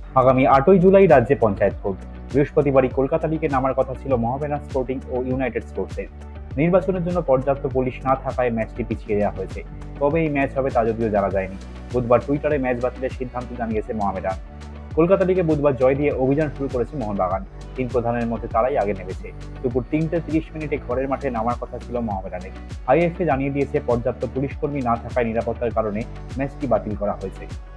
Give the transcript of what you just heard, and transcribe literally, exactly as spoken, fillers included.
আগামী আটই জুলাই রাজ্যে পঞ্চায়েত ভোট। বৃহস্পতিবারই কলকাতা লিগে নামার কথা ছিল মোহামেডান স্পোর্টিং ও ইউনাইটেড স্পোর্টসের। নির্বাচনের জন্য পর্যাপ্ত পুলিশ না থাকায় ম্যাচটি পিছিয়ে দেওয়া হয়েছে। কবে এই ম্যাচ হবে তা যদিও জানা যায়নি। বুধবার টুইটারে ম্যাচ বাতিলের সিদ্ধান্ত জানিয়েছে মোহামেডান। কলকাতা লিগে বুধবার জয় দিয়ে অভিযান শুরু করেছে মোহনবাগান। তিন প্রধানের মধ্যে তারাই আগে নেমেছে। দুপুর তিনটে তিরিশ মিনিটে ঘরের মাঠে নামার কথা ছিল মোহামেডানের। আইএফএ জানিয়ে দিয়েছে পর্যাপ্ত পুলিশ কর্মী না থাকায় নিরাপত্তার কারণে ম্যাচটি বাতিল করা হয়েছে।